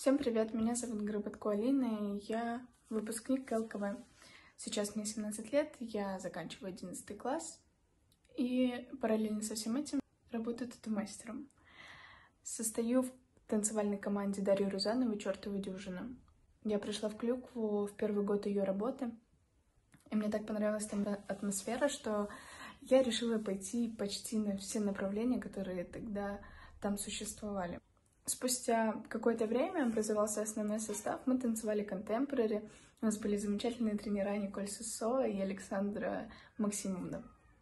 Всем привет, меня зовут Горбатко Алина, и я выпускник ЛКВ. Сейчас мне 17 лет, я заканчиваю 11 класс, и параллельно со всем этим работаю тату-мастером. Состою в танцевальной команде Дарьи Рузановой «Чёртова дюжина». Я пришла в Клюкву в первый год ее работы, и мне так понравилась там атмосфера, что я решила пойти почти на все направления, которые тогда там существовали. Спустя какое-то время образовался основной состав, мы танцевали контемпорари, у нас были замечательные тренера Николь Сысо и Александра Максимовна.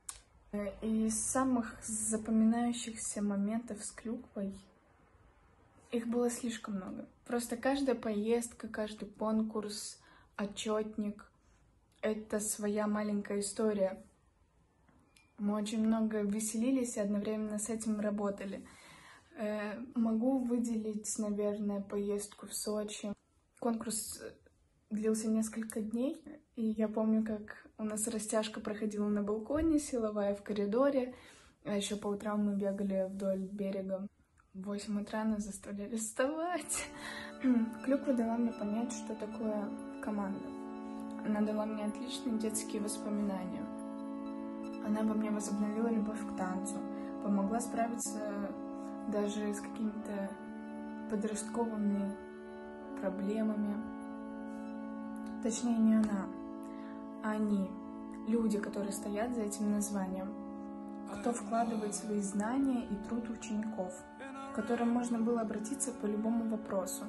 И из самых запоминающихся моментов с Клюквой их было слишком много. Просто каждая поездка, каждый конкурс, отчетник — это своя маленькая история. Мы очень много веселились и одновременно с этим работали. Могу выделить, наверное, поездку в Сочи. Конкурс длился несколько дней, и я помню, как у нас растяжка проходила на балконе, силовая в коридоре, а еще по утрам мы бегали вдоль берега. В 8 утра нас заставляли вставать. Клюква дала мне понять, что такое команда. Она дала мне отличные детские воспоминания. Она во мне возобновила любовь к танцу, помогла справиться даже с какими-то подростковыми проблемами. Точнее, не она, а они, люди, которые стоят за этим названием, кто вкладывает свои знания и труд учеников, к которым можно было обратиться по любому вопросу.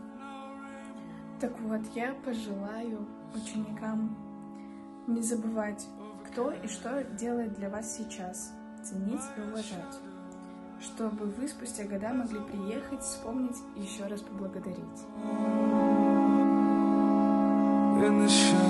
Так вот, я пожелаю ученикам не забывать, кто и что делает для вас сейчас, ценить и уважать, чтобы вы спустя года могли приехать, вспомнить и еще раз поблагодарить.